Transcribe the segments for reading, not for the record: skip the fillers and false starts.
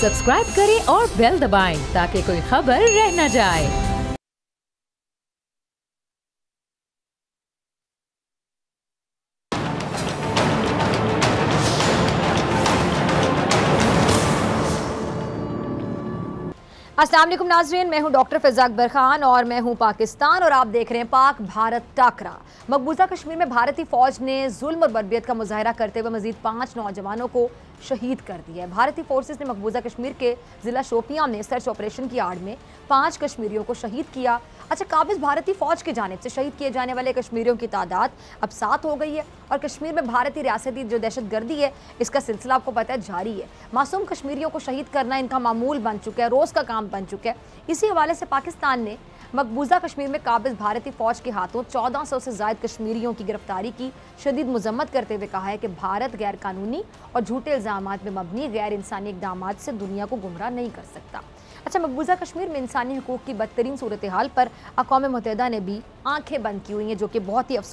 Subscribe करें और bell दबाएं ताकि कोई खबर रह न जाए। अस्सलाम वालेकुम नाज़रीन, मैं हूं डॉक्टर फ़िज़ा अकबर खान और मैं हूं पाकिस्तान और आप देख रहे हैं पाक भारत टाकरा। मकबूजा कश्मीर में भारतीय फ़ौज ने जुल्म और बर्बरियत का मुजाहरा करते हुए मज़ीद 5 नौजवानों को शहीद कर दिया है। भारतीय फोर्सेस ने मकबूजा कश्मीर के ज़िला शोपियां में सर्च ऑपरेशन की आड़ में 5 कश्मीरियों को शहीद किया। अच्छा, काबिज़ भारतीय फ़ौज की जानिब से शहीद किए जाने वाले कश्मीरियों की तादाद अब 7 हो गई है और कश्मीर में भारतीय रियासती जो दहशतगर्दी है इसका सिलसिला आपको पता है जारी है। मासूम कश्मीरियों को शहीद करना इनका मामूल बन चुका है, रोज़ का काम बन चुका है। इसी हवाले से पाकिस्तान ने मकबूजा कश्मीर में काबिज़ भारतीय फ़ौज के हाथों 1400 से ज़ायद कश्मीरियों की गिरफ्तारी की शदीद मजम्मत करते हुए कहा है कि भारत गैर कानूनी और झूठे इल्ज़ामात में मबनी गैर इंसानी इक़दामात से दुनिया को गुमराह नहीं कर सकता। अच्छा, मकबूजा कश्मीर में इंसानी हकूक़ की बदतरीन सूरत हाल पर अक़वाम मुत्तहिदा ने भी आंखें बंद की हुई हैं, जो कि बहुत ही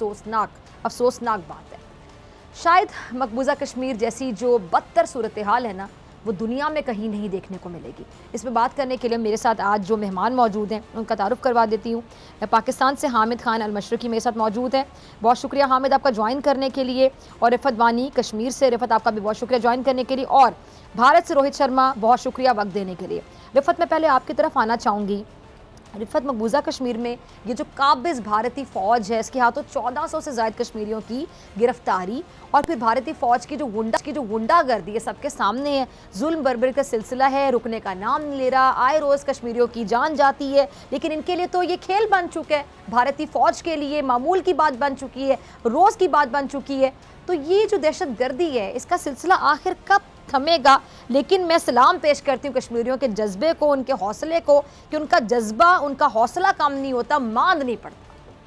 अफसोसनाक बात है। शायद मकबूजा कश्मीर जैसी जो बदतर सूरत हाल है ना, वो दुनिया में कहीं नहीं देखने को मिलेगी। इस पर बात करने के लिए मेरे साथ आज जो मेहमान मौजूद हैं उनका तारुफ करवा देती हूँ। मैं पाकिस्तान से हामिद खान अल-मशरकी मेरे साथ मौजूद हैं। बहुत शुक्रिया हामिद आपका ज्वाइन करने के लिए। और रिफत वानी कश्मीर से, रिफत आपका भी बहुत शुक्रिया ज्वाइन करने के लिए। और भारत से रोहित शर्मा, बहुत शुक्रिया वक्त देने के लिए। रिफत मैं पहले आपकी तरफ आना चाहूँगी। रिफत, मकबूजा कश्मीर में ये जो काबिज़ भारतीय फ़ौज है इसके हाथों 1400 से ज़ायद कश्मीरियों की गिरफ्तारी और फिर भारतीय फ़ौज की जो गुंडागर्दी है सबके सामने है। जुल्म बर्बरी का सिलसिला है, रुकने का नाम नहीं ले रहा। आए रोज़ कश्मीरियों की जान जाती है, लेकिन इनके लिए तो ये खेल बन चुका है। भारतीय फ़ौज के लिए मामूल की बात बन चुकी है, रोज़ की बात बन चुकी है। तो ये जो दहशतगर्दी है इसका सिलसिला आखिर कब थमेगा? लेकिन मैं सलाम पेश करती हूँ कश्मीरियों के जज्बे को, उनके हौसले को, कि उनका जज्बा, उनका हौसला कम नहीं होता, मांद नहीं पड़ता।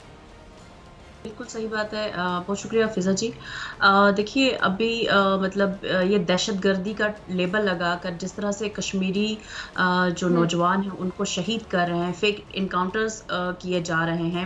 बिल्कुल सही बात है। बहुत शुक्रिया फ़िज़ा जी। देखिए, अभी मतलब ये दहशतगर्दी का लेबल लगाकर जिस तरह से कश्मीरी जो नौजवान हैं उनको शहीद कर रहे हैं, फेक इनकाउंटर्स किए जा रहे हैं,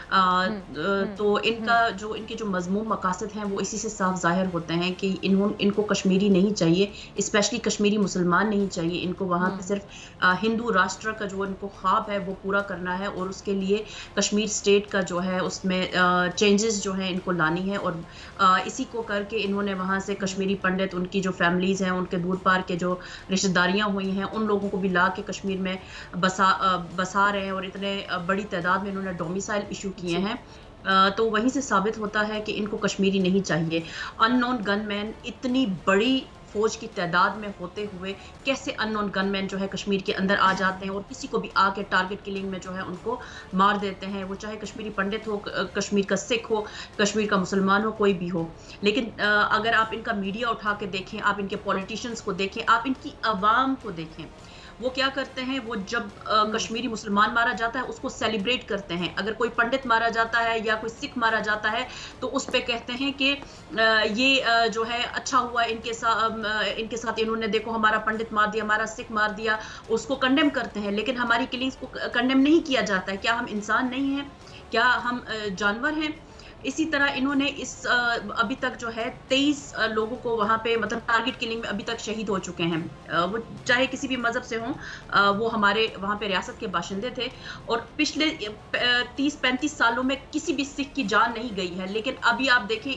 तो इनके जो मज़मूम मकासद हैं वो इसी से साफ ज़ाहिर होते हैं कि इनको कश्मीरी नहीं चाहिए, स्पेशली कश्मीरी मुसलमान नहीं चाहिए। इनको वहाँ पे सिर्फ हिंदू राष्ट्र का जो इनको ख्वाब है वो पूरा करना है और उसके लिए कश्मीर स्टेट का जो है उसमें चेंजेस जो हैं इनको लानी है। और इसी को करके इन्होंने वहाँ से कश्मीरी पंडित, उनकी जो फैमिलीज़ हैं, उनके दूर पार के जो रिश्तेदारियाँ हुई हैं, उन लोगों को भी ला के कश्मीर में बसा रहे हैं और इतने बड़ी तादाद में इन्होंने डोमिसाइल इशू किए हैं। तो वहीं से साबित होता है कि इनको कश्मीरी नहीं चाहिए। अननोन गनमैन इतनी बड़ी फौज की तादाद में होते हुए कैसे अननोन गनमैन जो है कश्मीर के अंदर आ जाते हैं और किसी को भी आके टारगेट किलिंग में जो है उनको मार देते हैं, वो चाहे कश्मीरी पंडित हो, कश्मीर का सिख हो, कश्मीर का मुसलमान हो, कोई भी हो। लेकिन अगर आप इनका मीडिया उठा के देखें, आप इनके पॉलिटिशियंस को देखें, आप इनकी आवाम को देखें, वो क्या करते हैं, वो जब कश्मीरी मुसलमान मारा जाता है उसको सेलिब्रेट करते हैं। अगर कोई पंडित मारा जाता है या कोई सिख मारा जाता है तो उस पे कहते हैं कि ये जो है अच्छा हुआ इनके साथ इन्होंने, देखो हमारा पंडित मार दिया, हमारा सिख मार दिया, उसको कंडेम करते हैं। लेकिन हमारी किलिंग्स को कंडेम नहीं किया जाता है। क्या हम इंसान नहीं हैं? क्या हम जानवर हैं? इसी तरह इन्होंने अभी तक जो है 23 लोगों को वहाँ पे मतलब टारगेट किलिंग में अभी तक शहीद हो चुके हैं। वो चाहे किसी भी मज़हब से हों, वो हमारे वहाँ पे रियासत के बाशिंदे थे और पिछले 30-35 सालों में किसी भी सिख की जान नहीं गई है। लेकिन अभी आप देखें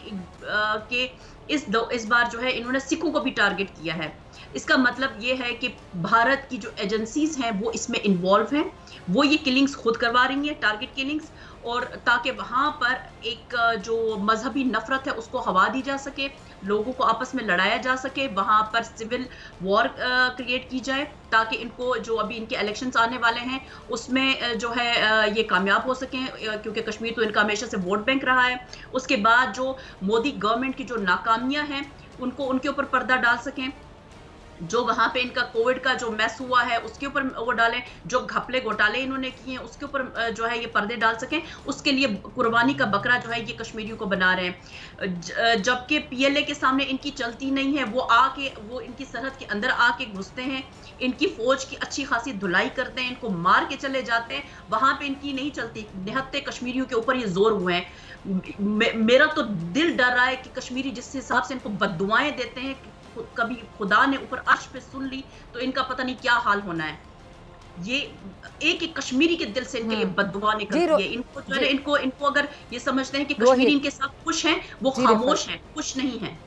कि इस बार जो है इन्होंने सिखों को भी टारगेट किया है। इसका मतलब ये है कि भारत की जो एजेंसीज हैं वो इसमें इन्वॉल्व हैं, वो ये किलिंग्स खुद करवा रही हैं, टारगेट किलिंग्स, और ताकि वहाँ पर एक जो मजहबी नफरत है उसको हवा दी जा सके, लोगों को आपस में लड़ाया जा सके, वहाँ पर सिविल वॉर क्रिएट की जाए ताकि इनको जो अभी इनके इलेक्शंस आने वाले हैं उसमें जो है ये कामयाब हो सकें, क्योंकि कश्मीर तो इनका हमेशा से वोट बैंक रहा है। उसके बाद जो मोदी गवर्नमेंट की जो नाकामियां हैं उनको उनके ऊपर पर्दा डाल सकें, जो वहाँ पे इनका कोविड का जो मैस हुआ है उसके ऊपर वो डालें, जो घपले घोटाले इन्होंने किए हैं उसके ऊपर जो है ये पर्दे डाल सकें। उसके लिए कुर्बानी का बकरा जो है ये कश्मीरियों को बना रहे हैं, जबकि पीएलए के सामने इनकी चलती नहीं है। वो इनकी सरहद के अंदर आके घुसते हैं, इनकी फौज की अच्छी खासी धुलाई करते हैं, इनको मार के चले जाते हैं, वहाँ पे इनकी नहीं चलती। निहत्ते कश्मीरियों के ऊपर ये जोर हुए हैं। मेरा तो दिल डर रहा है कि कश्मीरी जिस हिसाब से इनको बद्दुआएं देते हैं कभी खुदा ने ऊपर अर्श पे सुन ली तो इनका पता नहीं क्या हाल होना है। ये एक एक कश्मीरी के दिल से इनके लिए बद्दुआ निकलती है। इनको जो है इनको अगर ये समझते हैं कि कश्मीरी इनके साथ खुश हैं, वो खामोश हैं, खुश नहीं हैं।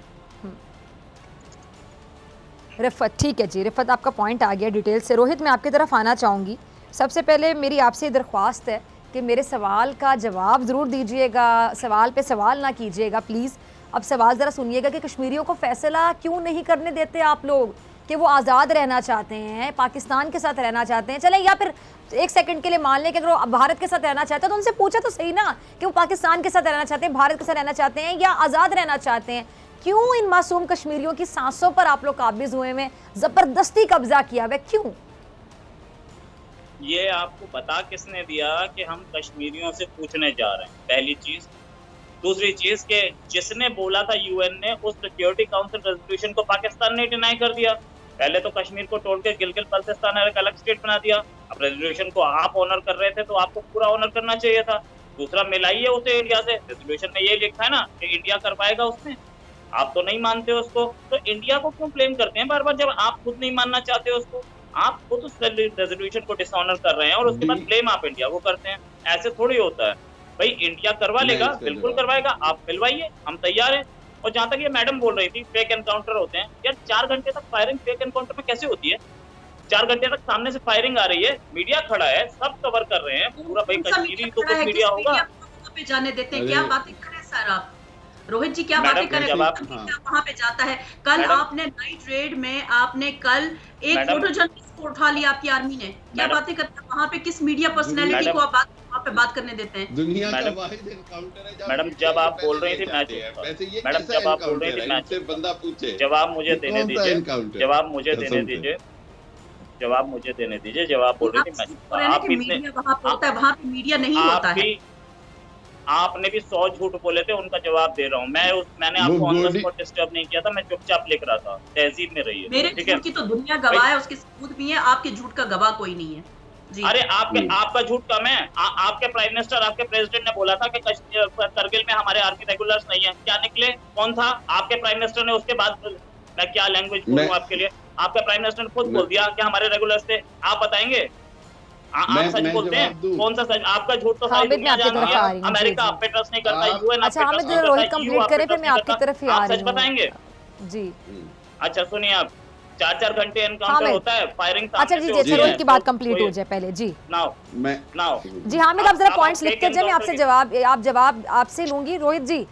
रिफत, ठीक है जी, रिफत आपका पॉइंट आ गया डिटेल से। रोहित, मैं आपकी तरफ आना चाहूँगी। सबसे पहले मेरी आपसे दरख्वास्त है कि मेरे सवाल का जवाब ज़रूर दीजिएगा, सवाल पे सवाल ना कीजिएगा प्लीज़। अब सवाल ज़रा सुनिएगा कि कश्मीरियों को फ़ैसला क्यों नहीं करने देते आप लोग, कि वो आज़ाद रहना चाहते हैं, पाकिस्तान के साथ रहना चाहते हैं, चले, या फिर एक सेकंड के लिए मान लें कि अगर वो भारत के साथ रहना चाहते हैं तो उनसे पूछा तो सही ना कि वो पाकिस्तान के साथ रहना चाहते हैं, भारत के साथ रहना चाहते हैं या आज़ाद रहना चाहते हैं। क्यों इन मासूम कश्मीरियों की सांसों पर आप लोग काबिज हुए में, ज़बरदस्ती कब्जा किया हुआ, क्यों? ये आपको बता किसने दिया कि हम कश्मीरियों से पूछने जा रहे हैं, पहली चीज। दूसरी चीज के जिसने बोला था यूएन ने, उस सिक्योरिटी काउंसिल रेजोल्यूशन को पाकिस्तान ने डिनाई कर दिया। पहले तो कश्मीर को तोड़ के गिलगित बल्तिस्तान एक अलग स्टेट बना दिया। अब रेजोल्यूशन को आप ऑनर कर रहे थे तो आपको पूरा ऑनर करना चाहिए था। दूसरा, मिलाइए उसे इंडिया से। रेजोल्यूशन में ये लिखा है ना कि इंडिया कर पाएगा उसमें, आप तो नहीं मानते उसको, तो इंडिया को क्यों ब्लेम करते हैं बार बार जब आप खुद नहीं मानना चाहते उसको? आप खुद उस रेजोल्यूशन को डिसऑनर कर रहे हैं और उसके बाद ब्लेम आप इंडिया को करते हैं। ऐसे थोड़ी होता है भाई। इंडिया करवा लेगा, बिल्कुल करवाएगा, आप मिलवाइए, हम तैयार हैं। और जहाँ तक ये मैडम बोल रही थी फेक एनकाउंटर होते हैं, यार 4 घंटे तक फायरिंग फेक एनकाउंटर में कैसे होती है? 4 घंटे तक सामने से फायरिंग आ रही है, मीडिया खड़ा है, सब कवर कर रहे हैं पूरा। भाई कश्मीरी तो कुछ मीडिया होगा पे जाने देते हैं। क्या बातें कर रहे हैं सर आप? रोहित जी क्या बातें कर रहे हैं? वहाँ पे जाता है। कल आपने नाइट रेड में आपने कल एक फोटो जर्नलिस्ट को उठा लिया आपकी आर्मी ने। क्या बातें करते हैं वहाँ पे? किस मीडिया पर्सनैलिटी को आप वहाँ पे बात करने देते हैं? दुनिया का वाहिद एनकाउंटर है। मैडम जब आप बोल रही थी मैच, मैडम जब आप बोल रही थी मैच, बंदा पूछे, जवाब मुझे देने दीजिए, जवाब मुझे देने दीजिए, जवाब मुझे देने दीजिए। जवाब बोल रही थी मैच, आप वहाँ पे मीडिया नहीं होता है। आपने भी 100 झूठ बोले थे, उनका जवाब दे रहा हूँ मैंने आपको ऑन द स्पॉट डिस्टर्ब नहीं किया था, मैं चुपचाप लिख रहा था। तहजीब में रही है। मेरे झूठ की तो दुनिया गवाह है, उसके सबूत भी हैं। आपके झूठ का गवाह कोई नहीं है जी। अरे आपका झूठ कम है। आपके प्राइम मिनिस्टर, आपके प्रेसिडेंट ने बोला था कि करगिल में हमारे आर्मी रेगुलर्स नहीं है। क्या निकले? कौन था आपके प्राइम मिनिस्टर ने? उसके बाद मैं क्या लैंग्वेज बोलूं आपके लिए? आपके प्राइम मिनिस्टर ने खुद बोल दिया कि हमारे रेगुलर्स थे। आप बताएंगे? आप सच बोलते हैं? कौन सा सच? आपका झूठ तो सारी दुनिया जानती है। अमेरिका आप पे ट्रस्ट नहीं करता, यूएन आप पे ट्रस्ट नहीं करता, रोहित कंप्लीट करें फिर मैं आपकी तरफ ही आ रही हूं। आप सच बताएंगे जी? अच्छा सुनिए, आप 4-4 घंटे एनकाउंटर होता है, फायरिंग। अच्छा जी जी, रोहित की बात कंप्लीट हो जाए पहले जी। नाउ जी हामिद, आप जरा पॉइंट्स लिखते जाइए, मैं आपसे जवाब आपसे लूंगी। रोहित जी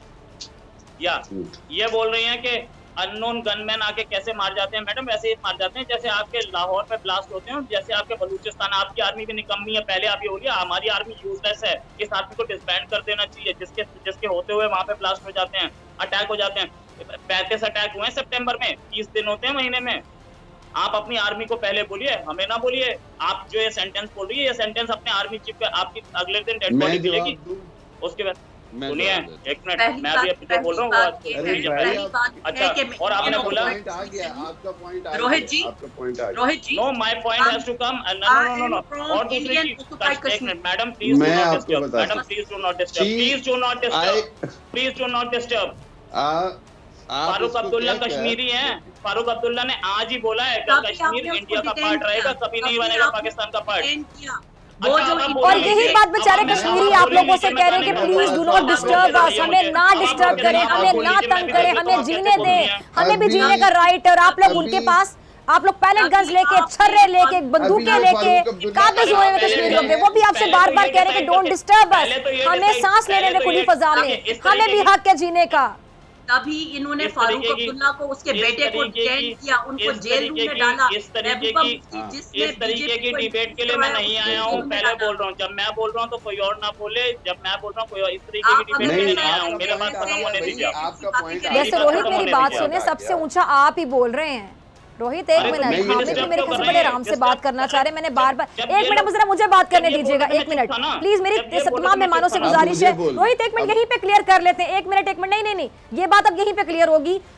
ये बोल रही हैं कि अननोन गनमैन आके कैसे मार जाते हैं। मैडम वैसे ही मार जाते हैं जैसे आपके लाहौर में ब्लास्ट होते हैं, जैसे आपके बलूचिस्तान। आपकी आर्मी भी निकम्मी है, पहले आप ये बोलिए हमारी आर्मी यूजलेस है, इस आर्मी को डिसबैंड कर देना चाहिए। जिसके होते हुए वहाँ पे ब्लास्ट हो जाते हैं, अटैक हो जाते हैं। 35 अटैक हुए हैं सितंबर में, 30 दिन होते हैं महीने में। आप अपनी आर्मी को पहले बोलिए, हमें ना बोलिए। आप जो ये सेंटेंस बोल रही है, ये सेंटेंस अपने आर्मी चीफ पे आपकी अगले दिन डेड बॉडी मिलेगी। उसके बाद सुनिए एक मिनट, मैं अभी जो बोल रहा हूँ। अच्छा, और आपने बोला Rohit ji, no my point has to come. No. और दूसरी चीज, एक minute madam please do not disturb, madam please do not disturb, please do not disturb, please do not disturb. Farooq Abdullah Kashmiri हैं। फारूक अब्दुल्ला ने आज ही बोला है कि कश्मीर इंडिया का पार्ट रहेगा, कभी नहीं बनेगा पाकिस्तान का पार्ट। और यही बात बेचारे कश्मीरी आप लोगों से कह रहे हैं कि please do not disturb us, हमें ना डिस्टर्ब करें, हमें ना तंग करें, हमें जीने दें, हमें भी जीने का राइट है। और आप लोग उनके पास, आप लोग पैलेट गन्स लेके, छर्रे लेके, बंदूकें लेके काबिज हुए हैं कश्मीरियों पे। वो भी आपसे बार बार कह रहे हैं कि डोंट डिस्टर्ब अस, हमें सांस लेने में खुली फजा में, हमें भी हक है जीने का। तभी इन्होंने फारूक अब्दुल्ला को, उसके बेटे को चैन किया, उनको जेल में डाला। इस तरीके की डिबेट के लिए मैं नहीं आया हूँ, पहले बोल रहा हूँ। जब मैं बोल रहा हूँ तो कोई और ना बोले, जब मैं बोल रहा हूँ कोई इस तरीके की डिबेट के लिए नहीं आया हूँ। मेरे बात खत्म होने दीजिए। वैसे रोहित मेरी बात सुने, सबसे ऊंचा आप ही बोल रहे हैं। रोहित एक मिनट, हामिद भी मेरे ख्याल से बड़े आराम से बात करना चाह रहे हैं। मैंने बार बार, एक मिनट जरा मुझे बात करने दीजिएगा, एक मिनट प्लीज। मेरी तमाम मेहमानों से गुजारिश है, रोहित एक मिनट यहीं पे क्लियर कर लेते हैं। एक मिनट नहीं, ये बात अब यहीं पे क्लियर होगी।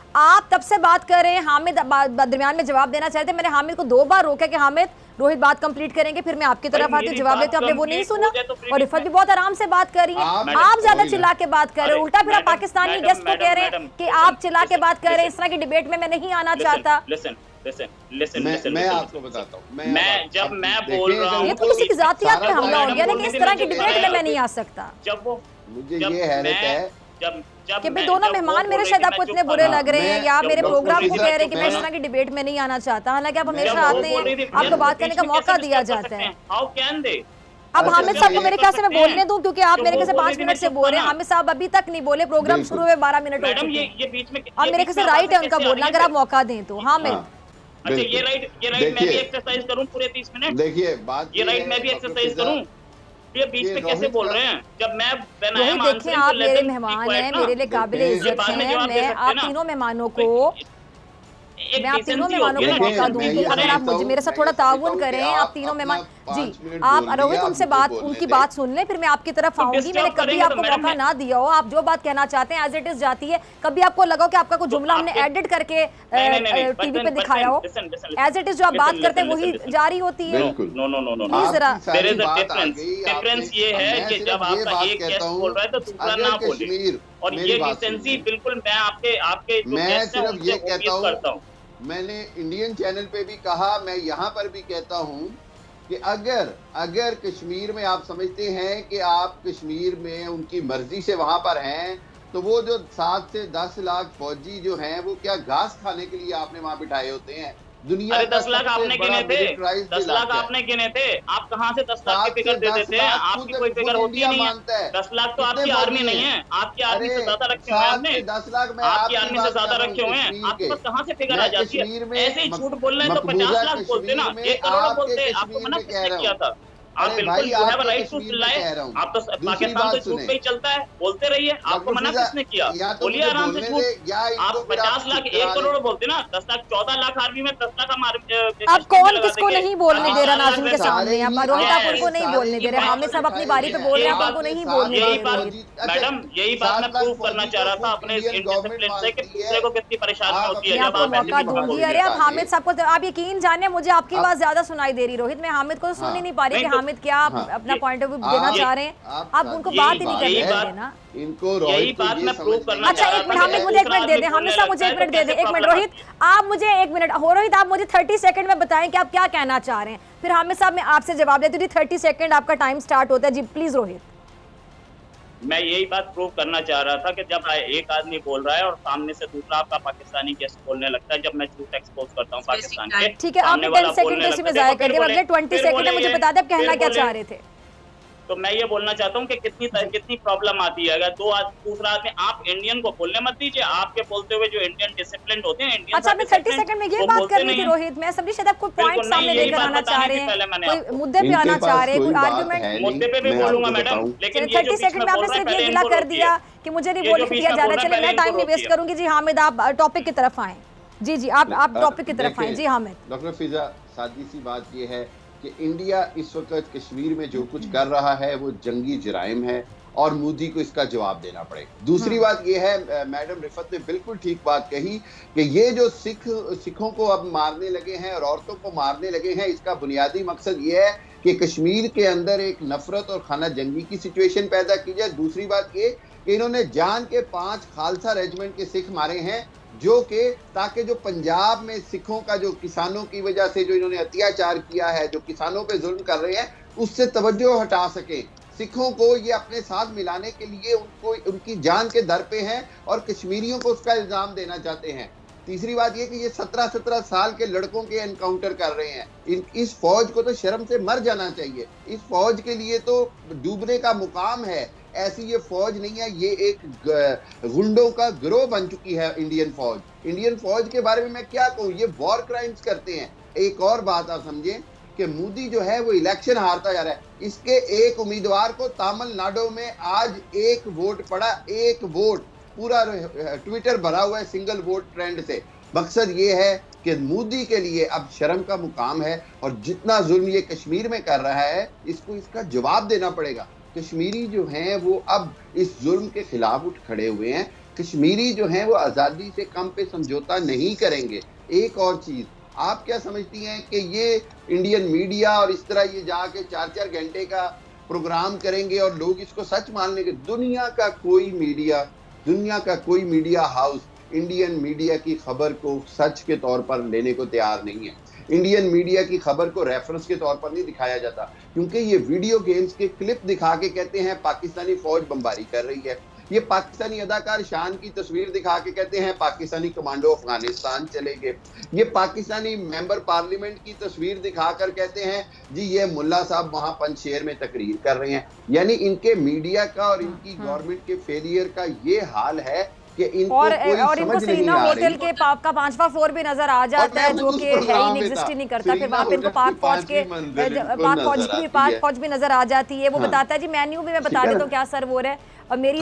आप तब से बात कर रहे हैं, हामिद दरमियान में जवाब देना चाहते थे, मैंने हामिद को 2 बार रोका कि हामिद रोहित बात कंप्लीट करेंगे फिर मैं आपकी तरफ आती हूँ जवाब देते, आपने वो नहीं सुना। और रिफत भी बहुत आराम से बात कर रही है, आप ज्यादा चिल्ला के बात कर रहे हैं, उल्टा फिर आप पाकिस्तानी गेस्ट को कह रहे हैं कि आप चिल्ला के बात कर रहे हैं, इस तरह की डिबेट में मैं नहीं आना चाहता। मैं आपको बताता हूँ, जब मैं बोल रहा हूँ ये तो किसी की जातियात पे हमला हो गया ना कि इस तरह की डिबेट में मैं नहीं आ सकता। जब वो मुझे ये हैरत है कि भाई दोनों मेहमान मेरे शायद आपको इतने बुरे लग रहे हैं या आप मेरे प्रोग्राम को कह रहे हैं कि मैं इस तरह की डिबेट में नहीं आना चाहता, हालांकि आप हमेशा आते हैं, आपको बात करने का मौका दिया जाता है। अब हामिद साहब को मेरे ख्याल से मैं बोलने दूं क्योंकि आप मेरे ख्याल से 5 मिनट से बोल रहे हैं, हामिद साहब अभी तक नहीं बोले, प्रोग्राम शुरू हुए 12 मिनट हो चुके हैं, अब मेरे ख्याल से राइट है उनका बोलना, अगर आप मौका दें तो। हामिद अच्छा ये राइट मैं भी एक्सरसाइज करूं पूरे 30 मिनट? देखिए बात ये राइट मैं भी एक्सरसाइज करूं? ये बीच में कैसे बोल रहे हैं? जब मैं रोहित देखिए आप मेरे मेहमान हैं, मेरे लिए काबिल इज्जत हैं, मैं आप तीनों मेहमानों को मौका दूंगी, अगर आप मुझे मेरे साथ थोड़ा ताउन करें, आप तीनों मेहमान जी, आप रोहित उनसे बात उनकी बात सुन लें फिर मैं आपकी तरफ आऊंगी। मैंने कभी आपको मौका ना दिया हो, आप जो बात कहना चाहते हैं एज इट इज जाती है, कभी आपको लगा हो कि आपका कोई जुमला हमने एडिट करके टीवी पे दिखाया हो, एज इट इज जो आप बात करते हैं वही जारी होती है। प्लीज जरा डिफरेंस ये है कि जब आपका एक गेस्ट बोल रहा है तो दूसरा ना बोले, और ये डिसेंसी बिल्कुल मैं आपके मैं सिर्फ ये कहता हूँ, मैंने इंडियन चैनल पे भी कहा, मैं यहाँ पर भी कहता हूँ कि अगर कश्मीर में आप समझते हैं कि आप कश्मीर में उनकी मर्जी से वहां पर हैं, तो वो जो 7 से 10 लाख फौजी जो हैं वो क्या घास खाने के लिए आपने वहां बिठाए होते हैं? दुनिया 10 लाख आपने गिने थे, 10 लाख आपने गिने थे, आप कहाँ से 10 लाख की फिगर दे देते हैं? आपकी कोई फिगर होती ही नहीं है। 10 लाख तो आपकी आर्मी नहीं है, आपकी आर्मी से ज्यादा रखे हुए हैं आपने, 10 लाख में आपकी आर्मी से ज्यादा रखे हुए हैं, आपके पास कहाँ से फिगर आ जाती है? ऐसे ही झूठ बोल रहे हैं तो 50 लाख बोलते ना, 1 करोड़ बोलते, आपको मना किसने किया था? आप बिल्कुल you have a right to चिल्लाए, आप तो पाकिस्तान तो झूठ पे ही चलता है, बोलते रहिए, आपको मना किसने किया? बोलिए आराम से झूठ। आप 50 लाख 1 करोड़ बोलते ना, 10 लाख 14 लाख आर्मी में 10 लाख हम अब कौन किसको नहीं बोलने दे रहा नाज़रीन के सामने? रोहित आप उनको नहीं बोलने दे रहे, हामिद साहब अपनी बारी पे बोल रहे हैं, आप उनको नहीं बोलने दे रहे। मैडम यही बात मैं प्रूव करना चाह रहा था अपने इंडिसिप्लिन से कि दूसरे को कितनी परेशानी होती है जब आप मौका दूंगी। अरे आप हामिद साहब को, आप यकीन जाने मुझे आपकी आवाज ज्यादा सुनाई दे रही रोहित, मैं हामिद को सुन ही नहीं पा रही कि हामिद क्या अपना पॉइंट ऑफ व्यू देना चाह रहे हैं, आप उनको बात ही नहीं करने दे रहे ना। इनको यही बात मैं प्रूव करना अच्छा एक मिनट हामिद मुझे 1 मिनट दे दे, हामिद साहब मुझे 1 मिनट दे दे, 1 मिनट रोहित आप मुझे 1 मिनट हो, रोहित आप मुझे 30 सेकंड में बताएं कि आप क्या कहना चाह रहे हैं, फिर हामिद साहब मैं आपसे जवाब देती हूँ। 30 सेकंड आपका टाइम स्टार्ट होता है जी, प्लीज रोहित। मैं यही बात प्रूव करना चाह रहा था कि जब एक आदमी बोल रहा है और सामने से दूसरा आपका पाकिस्तानी गेस्ट बोलने लगता है, जब मैं झूठ एक्सपोज करता हूँ पाकिस्तान के, ठीक है आपने 10 सेकंड इसी में जाया कर दिया, अगले 20 सेकंड में मुझे बता दें आप कहना क्या चाह रहे थे। तो मैं ये बोलना चाहता हूँ कि कितनी प्रॉब्लम आती है अगर दूसरा आदमी, आप इंडियन को बोलने मत दीजिए, आपके बोलते हुए जो इंडियन डिसिप्लिन होते हैं इंडियन। अच्छा आपने 30 सेकंड में ये बात करनी थी रोहित, मैं समझी शायद आप कोई पॉइंट सामने लेकर आना चाह रहे हैं, कोई मुद्दे पे आना चाह रहे हैं, कोई आर्गुमेंट। मुद्दे पे भी बोलूंगा मैडम, लेकिन 30 सेकंड में आपने सिर्फ ये गिला कर दिया कि मुझे नहीं बोलने दिया जा रहा। चलिए मैं टाइम नहीं वेस्ट करूंगी जी, हामिद आप टॉपिक की तरफ आए। जी जी आप टॉपिक की तरफ आए जी हामिद। डॉक्टर फिजा, सादी सी बात ये है कि इंडिया इस वक्त कश्मीर में जो कुछ कर रहा है वो जंगी जराइम है और मोदी को इसका जवाब देना पड़ेगा। दूसरी बात ये है, मैडम रिफत ने बिल्कुल ठीक बात कही कि ये जो सिखों को अब मारने लगे हैं और औरतों को मारने लगे हैं, इसका बुनियादी मकसद ये है कि कश्मीर के अंदर एक नफरत और खाना जंगी की सिचुएशन पैदा की जाए। दूसरी बात ये कि इन्होंने जान के 5 खालसा रेजिमेंट के सिख मारे हैं, जो कि ताकि जो पंजाब में सिखों का जो किसानों की वजह से जो इन्होंने अत्याचार किया है, जो किसानों पे जुल्म कर रहे हैं, उससे तवज्जो हटा सके। सिखों को ये अपने साथ मिलाने के लिए उनको उनकी जान के दर पे हैं और कश्मीरियों को उसका इल्जाम देना चाहते हैं। तीसरी बात ये कि ये 17-17 साल के लड़कों के एनकाउंटर कर रहे हैं। इस फौज को तो शर्म से मर जाना चाहिए। इस फौज के लिए तो डूबने का मुकाम है। ऐसी ये फौज नहीं है, ये एक गुंडों का गिरोह बन चुकी है इंडियन फौज। इंडियन फौज के बारे में मैं क्या कहूँ, ये वॉर क्राइम्स करते हैं। एक और बात आप समझें कि मोदी जो है वो इलेक्शन हारता जा रहा है। इसके एक उम्मीदवार को तमिलनाडु में आज 1 वोट पड़ा, 1 वोट, पूरा ट्विटर भरा हुआ है सिंगल वोट ट्रेंड से। मकसद ये है कि मोदी के लिए अब शर्म का मुकाम है और जितना जुल्म ये कश्मीर में कर रहा है इसको इसका जवाब देना पड़ेगा। कश्मीरी जो हैं वो अब इस जुल्म के खिलाफ उठ खड़े हुए हैं। कश्मीरी जो हैं वो आज़ादी से कम पे समझौता नहीं करेंगे। एक और चीज़, आप क्या समझती हैं कि ये इंडियन मीडिया और इस तरह ये जाके 4-4 घंटे का प्रोग्राम करेंगे और लोग इसको सच मान लेंगे? दुनिया का कोई मीडिया हाउस इंडियन मीडिया की खबर को सच के तौर पर लेने को तैयार नहीं है। इंडियन मीडिया की खबर को रेफरेंस के तौर पर नहीं दिखाया जाता, क्योंकि ये वीडियो गेम्स के क्लिप दिखा के कहते हैं पाकिस्तानी फौज बमबारी कर रही है। ये पाकिस्तानी अदाकार शान की तस्वीर दिखा के कहते हैं पाकिस्तानी कमांडो अफगानिस्तान चले गए। ये पाकिस्तानी मेंबर पार्लियामेंट की तस्वीर दिखाकर कहते हैं जी ये मुल्ला साहब वहां पंजशेर में तकरीर कर रहे हैं। यानी इनके मीडिया का और इनकी गवर्नमेंट के फेलियर का ये हाल है कि इनको और इनको सीना होटल के पाक का 5वां फ्लोर भी नजर आ जाता है, जो कि है ही एग्जिस्ट ही नहीं करता। फिर वहाँ पे इनको पाक फौज भी नजर आ जाती है। वो बताता है जी मेन्यू भी मैं बता देता हूँ क्या सर्व हो रहा है, और मेरे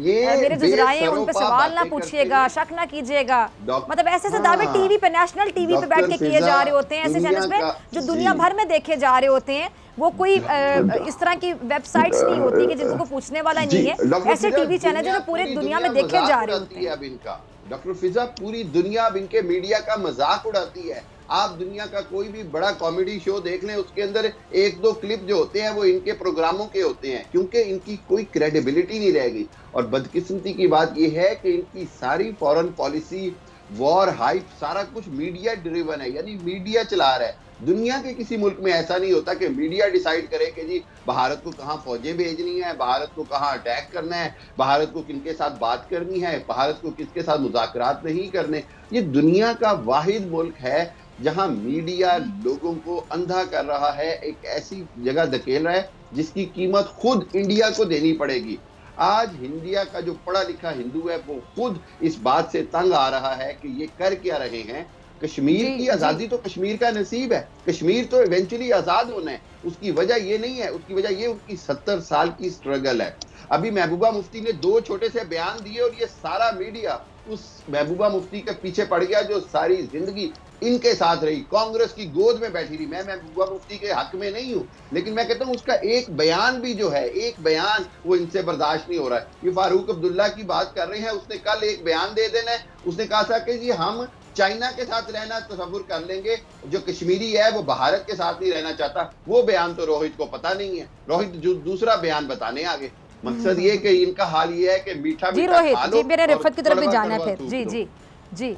जो जराए हैं उन पे सवाल ना पूछिएगा, शक ना कीजिएगा। मतलब ऐसे ऐसे दावे टीवी पे, नेशनल टीवी पे बैठ के किए जा रहे होते हैं, ऐसे चैनल्स पे जो दुनिया भर में देखे जा रहे होते हैं। वो कोई इस तरह की वेबसाइट्स नहीं होती कि जिनको पूछने वाला नहीं है। ऐसे टीवी चैनल जो पूरी दुनिया में देखे जा रहे होते हैं। अब इनका डॉक्टर फिजा पूरी दुनिया अब इनके मीडिया का मजाक उड़ाती है। आप दुनिया का कोई भी बड़ा कॉमेडी शो देख लें, उसके अंदर 1-2 क्लिप जो होते हैं वो इनके प्रोग्रामों के होते हैं, क्योंकि इनकी कोई क्रेडिबिलिटी नहीं रह गई। और बदकिस्मती की बात यह है कि इनकी सारी फॉरेन पॉलिसी, वॉर हाइप, सारा कुछ मीडिया ड्रिवन है, यानी मीडिया चला रहा है। दुनिया के किसी मुल्क में ऐसा नहीं होता कि मीडिया डिसाइड करे कि जी भारत को कहाँ फौजें भेजनी है, भारत को कहाँ अटैक करना है, भारत को किनके साथ बात करनी है, भारत को किसके साथ मुज़ाकरात नहीं करने। ये दुनिया का वाहिद मुल्क है जहां मीडिया लोगों को अंधा कर रहा है, एक ऐसी जगह धकेल रहा है जिसकी कीमत खुद इंडिया को देनी पड़ेगी। आज इंडिया का जो पढ़ा लिखा हिंदू है वो खुद इस बात से तंग आ रहा है कि ये कर क्या रहे हैं। कश्मीर की आज़ादी तो कश्मीर का नसीब है, कश्मीर तो इवेंचुअली आज़ाद होना है। उसकी वजह ये नहीं है, उसकी वजह ये उनकी 70 साल की स्ट्रगल है। अभी महबूबा मुफ्ती ने 2 छोटे से बयान दिए और ये सारा मीडिया उस महबूबा मुफ्ती के पीछे पड़ गया जो सारी जिंदगी इनके साथ रही, कांग्रेस की गोद में बैठी रही। मैं महबूबा मुफ्ती के हक में नहीं हूं, लेकिन मैं कहता हूं उसका एक बयान भी जो है, एक बयान वो इनसे बर्दाश्त नहीं हो रहा है। ये फारूक अब्दुल्ला की बात कर रहे हैं, उसने कल एक बयान दे देना है। उसने कहा था कि जी हम चाइना के साथ रहना तसव्वुर कर लेंगे, जो कश्मीरी है वो भारत के साथ नहीं रहना चाहता। वो बयान तो रोहित को पता नहीं है, रोहित जो दूसरा बयान बताने आगे। मकसद ये कि इनका हाल ये है कि मीठा जी रोहित जी, मेरे रिफत की तरफ भी जाना है फिर। जी जी जी,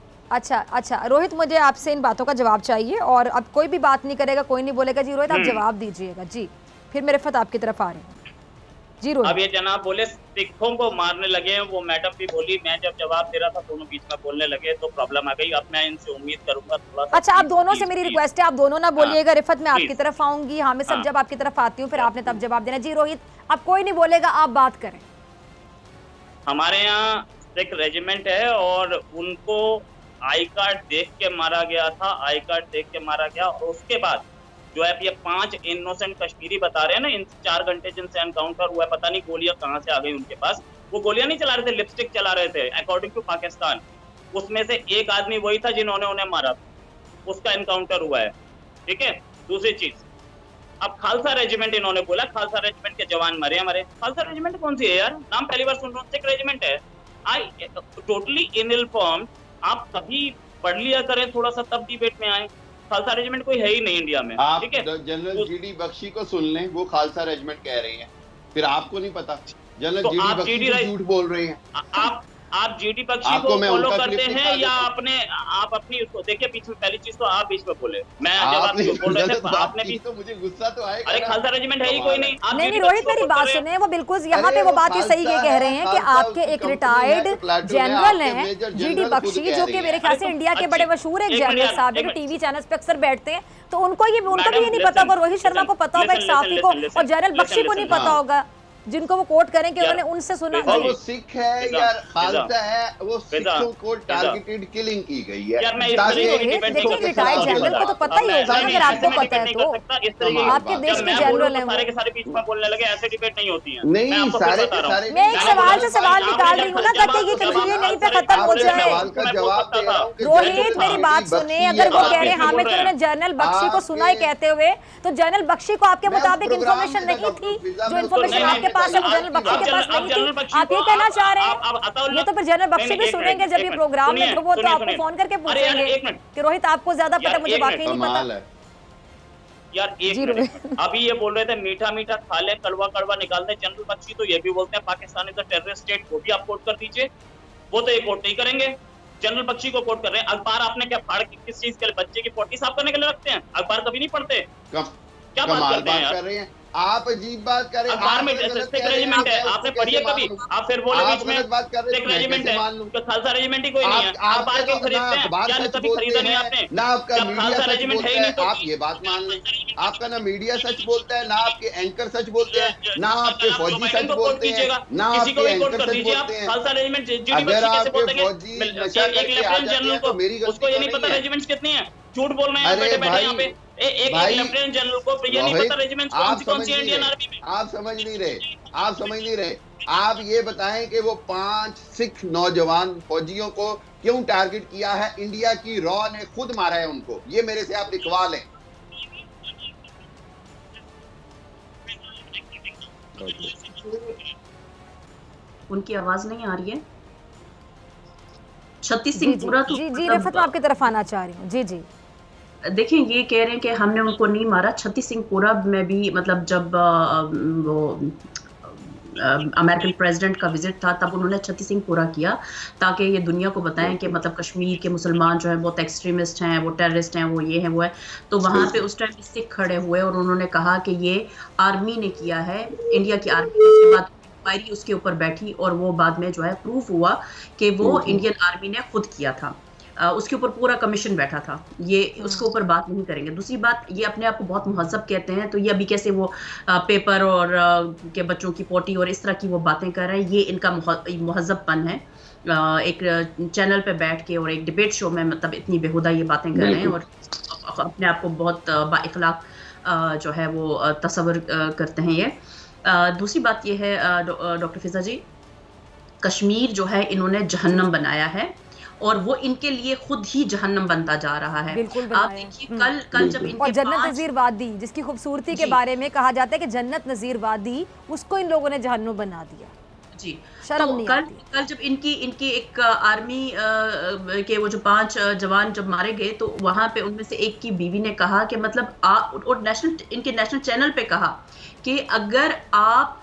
अच्छा रोहित, मुझे आपसे इन बातों का जवाब चाहिए और अब कोई भी बात नहीं करेगा, कोई नहीं बोलेगा। जी रोहित, आप जवाब दीजिएगा। जी फिर मेरे रिफत आपकी तरफ आ रहे हैं। जी रोहित, अब ये जनाब बोले सिखों को मारने लगे हैं, वो मैडम भी बोली, मैं जब जवाब दे रहा था दोनों बीच में बोलने लगे तो प्रॉब्लम आ गई। अब मैं इनसे उम्मीद करूंगा थोड़ा सा। अच्छा, आप दोनों से मेरी रिक्वेस्ट है, आप दोनों ना बोलिएगा। रिफत मैं आपकी तरफ आऊंगी, हाँ मैं सब जब आपकी तरफ आती हूँ फिर आपने तब जवाब देना। जी रोहित, अब कोई नहीं बोलेगा, आप बात करें। हमारे यहाँ सिख रेजिमेंट है और उनको आई कार्ड देख के मारा गया था, आई कार्ड देख के मारा गया। और उसके बाद जो है ये 5 इनोसेंट कश्मीरी बता रहे हैं ना, इन 4 घंटे जिनसे एनकाउंटर हुआ है, पता नहीं गोलियां कहां से आ गई उनके पास। वो गोलियां नहीं चला रहे थे, लिपस्टिक चला रहे थे अकॉर्डिंग टू पाकिस्तान। उसमें से एक आदमी वही था जिन्होंने उन्हें मारा था, उसका एनकाउंटर हुआ है। ठीक है, दूसरी चीज, अब खालसा रेजिमेंट इन्होंने बोला, खालसा रेजिमेंट के जवान मरे हमारे। खालसा रेजिमेंट कौन सी है यार, नाम पहली बार सुन रहा हूँ। सिख रेजिमेंट है। I totally uninformed. आप कभी पढ़ लिया करें थोड़ा सा, तब डिबेट में आए। खालसा रेजिमेंट कोई है ही नहीं इंडिया में। ठीक है, जनरल जीडी बख्शी को सुन लें, वो खालसा रेजिमेंट कह रही हैं, फिर आपको नहीं पता। जनरल तो जीडी बख्शी झूठ बोल रहे हैं। आप जीडी बख्शी को फॉलो करते हैं या आप अपनी उसको देखिए। बीच में पहली चीज तो आप बीच में बोले, मैं जब आप बोल रहे थे आपने भी तो मुझे गुस्सा तो आएगा। अरे खालसा रेजिमेंट है ही कोई नहीं। नहीं रोहित, मेरी बात सुने, वो बिल्कुल यहाँ पे वो बात ही सही कह रहे हैं कि आपके एक रिटायर्ड जनरल हैं जीडी बख्शी, जो कि मेरे ख्याल से इंडिया के बड़े मशहूर एक जनरल साहब है, जो टीवी चैनल्स पे अक्सर बैठते हैं। तो उनको भी ये नहीं पता होगा, रोहित शर्मा को पता होगा, एक साथी को, और जनरल बख्शी को नहीं पता होगा, जिनको वो कोट करें कि उन्होंने उनसे सुना। वो सिख है या खालसा है, वो सिखों को टारगेटेड किलिंग की गई है। देखिए रिटायर्ड जनरल को तो पता ही होगा, अगर आपको पता है तो। आपके देश के जनरल हैं, सारे के सारे बीच में बोलने लगे, ऐसे डिबेट नहीं होती है। नहीं, सारे मैं एक सवाल से सवाल निकाल रही हूँ ना, ताकि ये कन्फ्यूजन नहीं पे खत्म हो जाए। रोहित मेरी बात सुने, अगर वो कह रहे हैं हाँ मैं तो उन्होंने जनरल बख्शी को सुना है कहते हुए, तो जनरल बख्शी को आपके मुताबिक इन्फॉर्मेशन नहीं थी जो इन्फॉर्मेशन आपके पास है, वो जनरल बख्शी के पास नहीं थी। आप ये कहना चाह रहे हैं? ये तो फिर जनरल बख्शी भी सुनेंगे जब ये प्रोग्राम में, तो वो तो आपको फोन करके पूछेंगे कि रोहित आपको ज्यादा पता, मुझे बाकी नहीं पता। यार एक मिनट, अभी ये बोल रहे थे मीठा मीठा खा ले कड़वा कड़वा निकाल दे जनरल बख्शी, तो ये भी बोलते हैं Pakistan is a terrorist state, वो भी आप कोट कर दीजिए। वो तो ये कोट नहीं करेंगे, जनरल बख्शी को कोट कर रहे हैं। अखबार आपने क्या फाड़ किस चीज के लिए, बच्चे की पोटी साफ करने के लिए रखते हैं? अखबार कभी नहीं पढ़ते, क्या बात करते हैं यार? आप अजीब बात कर रहे हैं। अखबार में सिख रेजिमेंट है, आपने पढ़ी है कभी? आप फिर बोले बीच में सिख रेजिमेंट है, तो खालसा रेजिमेंट ही कोई नहीं है। आप बाहर क्यों खरीदते हैं? क्या कभी खरीदा नहीं आपने? ना आपका मीडिया सच बोलता है, आप ये बात मान लें। आपका ना मीडिया सच बोलता है, ना आपके एंकर सच बोलते हैं, ना आपके फौजी सच बोलते हैं, ना आपके एंकर सच बोलते हैं। खालसा रेजिमेंट अगर आपके फौजी नशा करके आ जाते हैं तो मेरी गलती उसको ये नहीं पता रेजिमेंट्स कितनी है? झूठ बोल रहे हैं बैठे बैठे यहाँ पे। एक लेफ्टिनेंट जनरल को ये नहीं पता रेजिमेंट कौन सी इंडियन आर्मी में। आप समझ नहीं रहे। आप ये बताएं कि वो 5 सिख नौजवान फौजियों को क्यों टारगेट किया है? इंडिया की रॉ ने खुद मारा है उनको, ये मेरे से आप लिखवा लें। उनकी आवाज नहीं आ रही है। छत्तीस सिंह पूरा तो जी रिफत, मैं आपकी तरफ आना चाह रही हूँ। जी देखिए, ये कह रहे हैं कि हमने उनको नहीं मारा। छत्तीस सिंह पूरा में भी मतलब जब वो अमेरिकन प्रेसिडेंट का विजिट था तब उन्होंने छत्तीस सिंह पूरा किया ताकि ये दुनिया को बताएं कि मतलब कश्मीर के मुसलमान जो है बहुत एक्सट्रीमिस्ट हैं, वो टेररिस्ट हैं, वो ये हैं वो है। तो वहाँ पे उस टाइम सिख खड़े हुए और उन्होंने कहा कि ये आर्मी ने किया है, इंडिया की आर्मी ने। उसके बाद इंक्वायरी उसके ऊपर बैठी और वो बाद में जो है प्रूफ हुआ कि वो इंडियन आर्मी ने खुद किया था। उसके ऊपर पूरा कमीशन बैठा था। ये उसके ऊपर बात नहीं करेंगे। दूसरी बात, ये अपने आप को बहुत महज़ब कहते हैं, तो ये अभी कैसे वो पेपर और के बच्चों की पोटी और इस तरह की वो बातें कर रहे हैं, ये इनका महज़बपन है। एक चैनल पे बैठ के और एक डिबेट शो में मतलब इतनी बेहुदा ये बातें कर रहे हैं और अपने आप को बहुत बाइखलाक जो है वो तस्वर करते हैं ये। दूसरी बात ये है डॉक्टर फिजा जी, कश्मीर जो है इन्होंने जहन्नम बनाया है और वो इनके लिए खुद ही जहन्नम बनता जा रहा है। आप देखिए कल जब इनके और जन्नत नज़ीर वादी, जिसकी खूबसूरती के बारे में कहा जाता है कि जन्नत नज़ीर वादी, उसको इन लोगों ने जहन्नुम बना दिया। जी, शर्म तो नहीं कल जब इनकी एक आर्मी के वो जो 5 जवान जब मारे गए तो वहां पे उनमें से एक की बीवी ने कहा कि मतलब और इनके नेशनल चैनल पे कहा कि अगर आप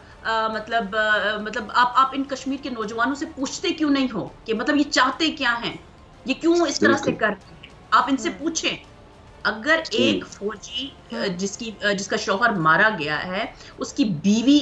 मतलब आप इन कश्मीर के नौजवानों से पूछते क्यों नहीं हो कि मतलब ये चाहते क्या हैं, ये क्यों इस तरह से कर रहे हैं, आप इनसे पूछें। अगर एक फौजी जिसका शौहर मारा गया है, उसकी बीवी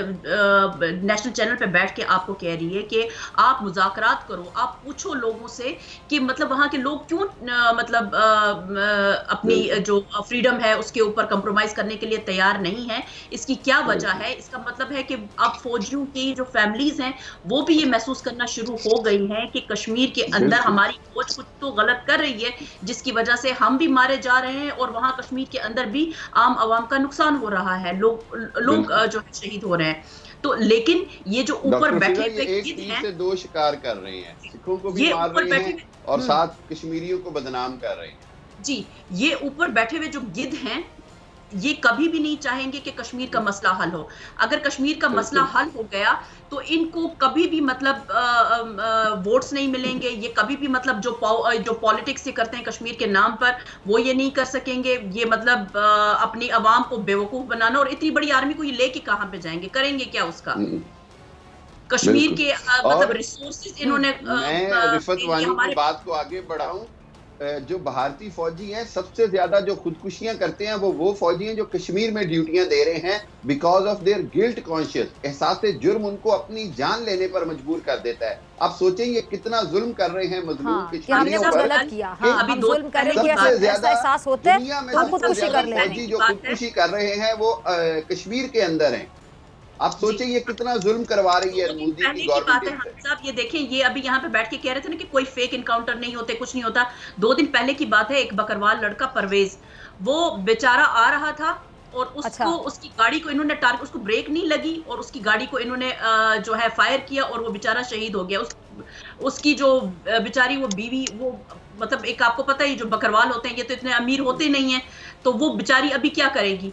नेशनल चैनल पे बैठ के आपको कह रही है कि आप मुज़ाकरात करो, आप पूछो लोगों से कि मतलब वहाँ के लोग क्यों मतलब अपनी जो फ्रीडम है उसके ऊपर कंप्रोमाइज करने के लिए तैयार नहीं है, इसकी क्या वजह है। इसका मतलब है कि अब फौजियों की जो फैमिलीज हैं वो भी ये महसूस करना शुरू हो गई हैं कि कश्मीर के अंदर हमारी फौज कुछ तो गलत कर रही है, जिसकी वजह से हम भी मारे जा रहे हैं और वहाँ कश्मीर के अंदर भी आम आवाम का नुकसान हो रहा है, लोग जो है शहीद हो रहे हैं। तो लेकिन ये जो ऊपर बैठे हुए गिद्ध हैं, से 2 शिकार कर रहे हैं, सिखों को भी मार रहे हैं और साथ कश्मीरियों को बदनाम कर रहे हैं। जी, ये ऊपर बैठे हुए जो गिद्ध हैं ये कभी भी नहीं चाहेंगे कि कश्मीर का मसला हल हो। अगर कश्मीर का मसला हल हो गया तो इनको कभी भी मतलब वोट्स नहीं मिलेंगे। ये कभी भी मतलब जो पॉलिटिक्स ये करते हैं कश्मीर के नाम पर, वो ये नहीं कर सकेंगे। ये मतलब अपनी आवाम को बेवकूफ बनाना, और इतनी बड़ी आर्मी को ये लेके कहां पे जाएंगे, करेंगे क्या उसका। कश्मीर के मतलब रिसोर्सेज इन्होंने रिफत वानी की बात को आगे बढ़ाऊं, जो भारतीय फौजी हैं सबसे ज्यादा जो खुदकुशियां करते हैं वो फौजी हैं जो कश्मीर में ड्यूटियां दे रहे हैं because of their guilt conscious. एहसास जुर्म उनको अपनी जान लेने पर मजबूर कर देता है। आप सोचें ये कितना जुल्म कर रहे हैं मजलूम कश्मीरियों पर। अभी जुल्म कर रहे हैं, सबसे ज्यादा एहसास होता है दुनिया में तो सबसे ज्यादा फौजी जो खुदकुशी कर रहे हैं वो कश्मीर के अंदर हैं। आप सोचिए ये कितना जुल्म करवा रही है मोदी की गवर्नमेंट। साहब ये देखें, ये अभी यहाँ पे बैठ के कह रहे थे ना कि कोई फेक इनकाउंटर नहीं होते, कुछ नहीं होता। 2 दिन पहले की बात है, एक बकरवाल लड़का परवेज, वो बेचारा आ रहा था और उसको उसकी गाड़ी को इन्होंने उसको ब्रेक नहीं लगी और उसकी गाड़ी को इन्होंने जो है फायर किया और वो बेचारा शहीद हो गया। उसकी जो बेचारी वो बीवी, वो मतलब एक आपको पता है जो बकरवाल होते हैं ये तो इतने अमीर होते नहीं है, तो वो बेचारी अभी क्या करेगी।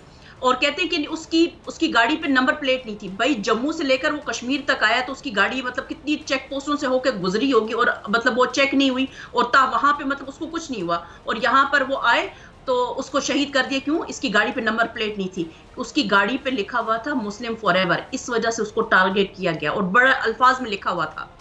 और कहते हैं कि उसकी गाड़ी पे नंबर प्लेट नहीं थी। भाई जम्मू से लेकर वो कश्मीर तक आया तो उसकी गाड़ी मतलब कितनी चेक पोस्टों से होकर गुजरी होगी और मतलब वो चेक नहीं हुई और वहां पे मतलब उसको कुछ नहीं हुआ और यहाँ पर वो आए तो उसको शहीद कर दिया। क्यों? इसकी गाड़ी पे नंबर प्लेट नहीं थी, उसकी गाड़ी पे लिखा हुआ था मुस्लिम फॉरएवर, इस वजह से उसको टारगेट किया गया और बड़ा अल्फाज में लिखा हुआ था।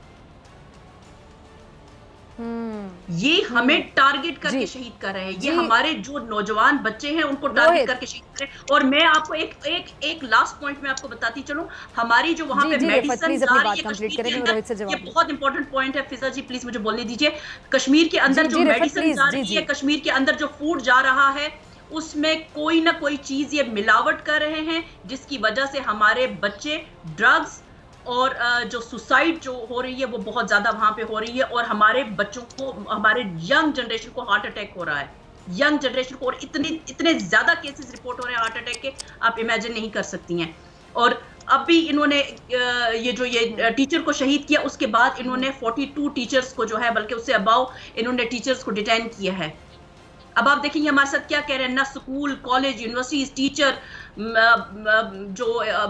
ये हमें टारगेट करके शहीद कर रहे हैं, ये हमारे जो नौजवान बच्चे हैं उनको टारगेट करके शहीद कर रहे हैं। और मैं आपको एक लास्ट पॉइंट में आपको बताती चलूं, हमारी जो वहां पे मेडिसिन जा रही है कश्मीर के अंदर, ये बहुत इंपॉर्टेंट पॉइंट है। फिजा जी प्लीज मुझे बोलने दीजिए। कश्मीर के अंदर जो मेडिसिन जा रही है, कश्मीर के अंदर जो फूड जा रहा है, उसमें कोई ना कोई चीज ये मिलावट कर रहे हैं जिसकी वजह से हमारे बच्चे ड्रग्स और जो सुसाइड जो हो रही है वो बहुत ज्यादा वहां पे हो रही है और हमारे बच्चों को, हमारे यंग जनरेशन को हार्ट अटैक हो रहा है, यंग जनरेशन को। और इतने ज्यादा केसेस रिपोर्ट हो रहे हैं हार्ट अटैक के, आप इमेजिन नहीं कर सकती हैं। और अब भी इन्होंने ये टीचर को शहीद किया, उसके बाद इन्होंने 42 टीचर्स को जो है, बल्कि उससे अबाव इन्होंने टीचर्स को डिटेन किया है। अब आप देखेंगे हमारे साथ क्या कह रहे हैं, ना स्कूल, कॉलेज, यूनिवर्सिटीज, टीचर, जो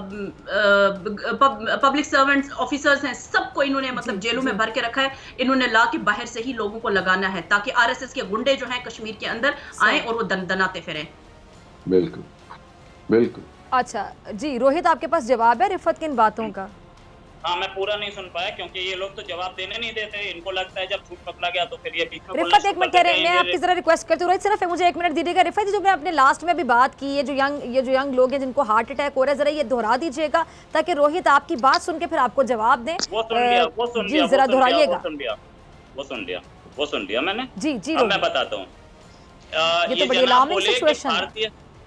पब्लिक सर्वेंट्स, ऑफिसर्स हैं, सबको इन्होंने मतलब जेलों में भर के रखा है। इन्होंने ला के बाहर से ही लोगों को लगाना है ताकि आरएसएस के गुंडे जो हैं कश्मीर के अंदर आए और वो दनाते फिरें। बिल्कुल बिल्कुल। अच्छा जी रोहित, आपके पास जवाब है रिफत की इन बातों का? हाँ, मैं पूरा नहीं सुन पाया क्योंकि ये लोग तो जवाब देने नहीं देते। इनको लगता है जब झूठ पकड़ा गया तो फिर ये बीच में रिफत एक मिनट ठहरे, मैं आपकी जरा रिक्वेस्ट करती हूँ रोहित, सिर्फ मुझे एक मिनट दीजिएगा। रिफत जो मैं अपने लास्ट में भी बात की है, ये जो यंग लोग हैं जिनको हार्ट अटैक हो रहा है, जरा ये दोहरा दीजिएगा ताकि रोहित आपकी बात सुन के फिर आपको जवाब दें। जी जरा दोहराइएगा। वो सुन लिया मैंने। जी जी मैं बताता हूँ। ये तो बड़ी अलार्मिंग सिचुएशन है।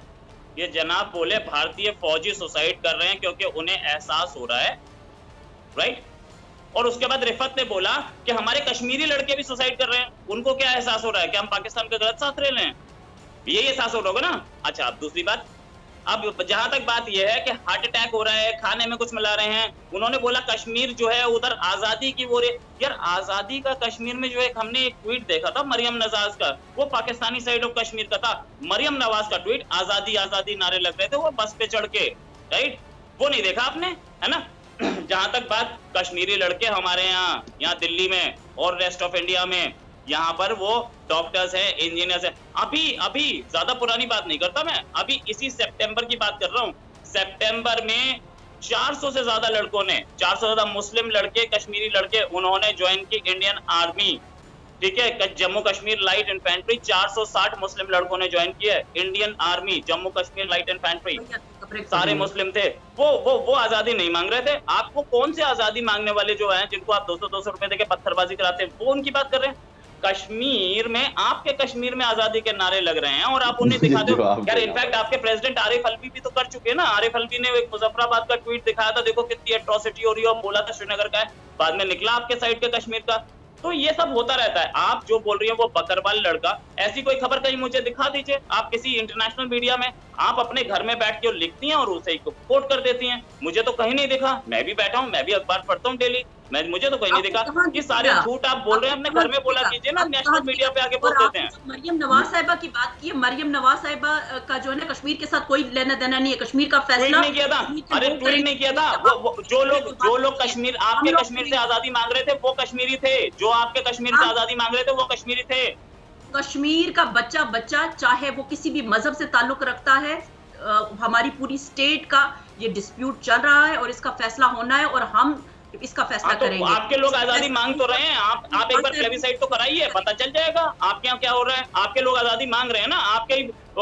ये जनाब बोले भारतीय फौजी सुसाइड कर रहे हैं क्योंकि उन्हें एहसास हो रहा है, राइट। और उसके बाद रिफत ने बोला कि हमारे कश्मीरी लड़के भी सुसाइड कर रहे हैं, उनको क्या एहसास हो रहा है कि हम पाकिस्तान का गलत साथ रह रहे हैं, यही एहसास हो रहा होगा ना। अच्छा, अब दूसरी बात, अब जहां तक बात यह है कि हार्ट अटैक हो रहा है, खाने में कुछ मिला रहे हैं, उन्होंने बोला कश्मीर जो है उधर आजादी की वो यार आजादी का कश्मीर में जो है, हमने एक ट्वीट देखा था मरियम नवाज का, वो पाकिस्तानी साइड ऑफ कश्मीर का था। मरियम नवाज का ट्वीट, आजादी आजादी नारे लग रहे थे वो बस पे चढ़ के, राइट। वो नहीं देखा आपने, है ना। जहां तक बात कश्मीरी लड़के हमारे यहाँ दिल्ली में और रेस्ट ऑफ इंडिया में, यहाँ पर वो डॉक्टर्स हैं, इंजीनियर्स हैं। अभी ज्यादा पुरानी बात नहीं करता मैं, अभी इसी सितंबर की बात कर रहा हूँ। सितंबर में 400 से ज्यादा लड़कों ने, 400 से ज्यादा मुस्लिम लड़के, कश्मीरी लड़के, उन्होंने ज्वाइन की इंडियन आर्मी, ठीक है। जम्मू कश्मीर लाइट इन्फेंट्री, 460 मुस्लिम लड़कों ने ज्वाइन किया Indian army, Jammu Kashmir light infantry, सारे मुस्लिम थे। वो आजादी नहीं मांग रहे थे। आपको कौन से आजादी मांगने वाले जो हैं, जिनको आप 200-200 रुपए देके पत्थरबाजी कराते हैं, वो उनकी बात कर रहे हैं। कश्मीर में, आपके कश्मीर में आजादी के नारे लग रहे हैं और आप उन्हें दिखाते हो यार। इनफैक्ट आपके प्रेसिडेंट आरिफ अलवी भी तो कर चुके हैं ना। आरिफ अलवी ने एक मुजफ्फराबाद का ट्वीट दिखाया था, देखो कितनी एट्रोसिटी हो रही है, और बोला था श्रीनगर का है, बाद में निकला आपके साइड के कश्मीर का। तो ये सब होता रहता है। आप जो बोल रही हैं वो बकरवाल लड़का, ऐसी कोई खबर कहीं मुझे दिखा दीजिए। आप किसी इंटरनेशनल मीडिया में, आप अपने घर में बैठ के लिखती हैं और उसे कोट कर देती हैं। मुझे तो कहीं नहीं दिखा। मैं भी बैठा हूँ, मैं भी अखबार पढ़ता हूँ डेली, मुझे तो कहीं नहीं दिखा। ये सारे झूठ आप बोल रहे हैं, अपने घर में बोला कीजिए ना, नेशनल मीडिया पे आके बोल देते हैं। मरियम नवाज साहिबा की बात की है, मरियम नवाज साहिबा का जो है ना कश्मीर के साथ कोई लेना देना नहीं है। कश्मीर का फैसला नहीं किया था, अरे ट्वीट नहीं किया था। जो लोग कश्मीर, आपके कश्मीर से आजादी मांग रहे थे वो कश्मीरी थे, जो आपके कश्मीर से आजादी मांग रहे थे वो कश्मीरी थे। कश्मीर का बच्चा चाहे वो किसी भी मजहब से ताल्लुक रखता है, हमारी पूरी स्टेट का ये डिस्प्यूट चल रहा है और इसका फैसला होना है और हम इसका फैसला करेंगे। आपके लोग आजादी मांग तो रहे हैं, आप एक बार प्लेबिसाइड तो कराइए, पता चल जाएगा आपके यहाँ क्या हो रहा है। आपके लोग आजादी मांग रहे हैं ना, आपके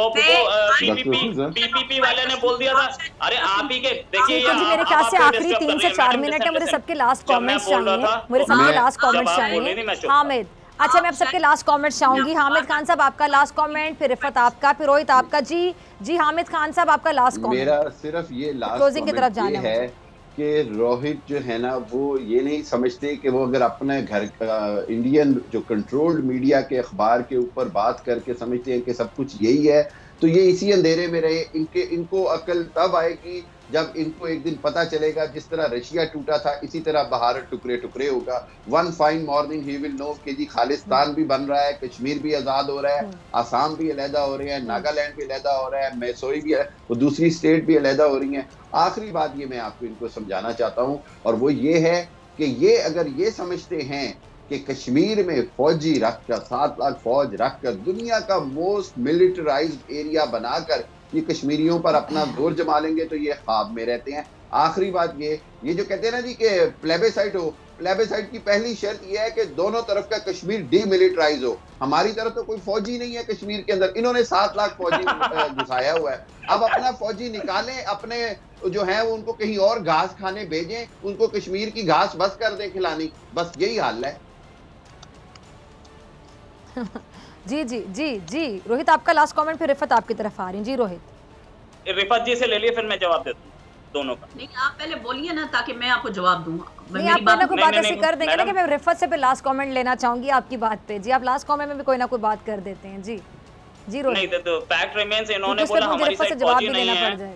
पीपीपी वाले ने बोल दिया था। अरे आप ही के देखिए, मेरे ख्याल से आखिरी 3 से 4 मिनट है, मुझे सबके लास्ट कमेंट्स चाहिए, मुझे सबके लास्ट कमेंट्स चाहिए। हामिद, अच्छा मैं आप सबके लास्ट कमेंट्स चाहूंगी। हामिद खान साहब आपका लास्ट कमेंट, फिर रिफत आपका, फिर रोहित आपका। जी हामिद खान साहब आपका लास्ट कमेंट। मेरा सिर्फ ये लास्ट क्लोजिंग की तरफ जाना है कि रोहित जो है ना, वो ये नहीं समझते कि वो अगर अपने घर का इंडियन जो कंट्रोल्ड मीडिया के अखबार के ऊपर बात करके समझते हैं कि सब कुछ यही है, तो ये इसी अंधेरे में रहे। इनको अकल तब आएगी जब इनको एक दिन पता चलेगा जिस तरह रशिया टूटा था इसी तरह भारत टुकड़े टुकड़े होगा। One fine morning he will know कि जी खालिस्तान भी बन रहा है, कश्मीर भी आज़ाद हो रहा है, आसाम भी अलहदा हो रहे हैं, नागालैंड भी अलहदा हो रहा है, मैसूरी भी, वो दूसरी स्टेट भी अलहदा हो रही हैं। आखिरी बात ये मैं आपको इनको समझाना चाहता हूँ और वो ये है कि ये अगर ये समझते हैं कि कश्मीर में फौजी रखकर 7 लाख फौज रखकर दुनिया का मोस्ट मिलिटराइज्ड एरिया बनाकर ये कश्मीरियों पर अपना जोर जमा लेंगे तो ये ख्वाब में रहते हैं। आखिरी बात ये जो कहते हैं ना जी कि प्लेबेसाइट हो, प्लेबेसाइट की पहली शर्त ये है कि दोनों तरफ का कश्मीर डीमिलिटराइज हो। हमारी तरफ तो कोई फौजी नहीं है कश्मीर के अंदर, इन्होंने 7 लाख फौजी घुसाया हुआ है। अब अपना फौजी निकालें, अपने जो है वो उनको कहीं और घास खाने भेजें, उनको कश्मीर की घास बस कर दें खिलानी, बस यही हाल है। जी जी जी जी रोहित, आपका लास्ट कमेंट, फिर रिफत आपकी तरफ आ रही है। जी रोहित। रिफत जी से ले लिए, फिर मैं जवाब देता हूँ दोनों का। नहीं, आप पहले बोलिए ना ताकि मैं आपको जवाब दूँ। नहीं, आप कोई ना कोई बात ऐसी कर देंगे ना कि मैं रिफत से फिर लास्ट कमेंट लेना चाहूंगी आपकी बात पे। जी आप लास्ट कमेंट में भी कोई ना कोई बात कर देते हैं। जी जी रोहित। नहीं तो फैक्ट रिमेन्स, इन्होंने बोला हमारी साइड फौजी नहीं है,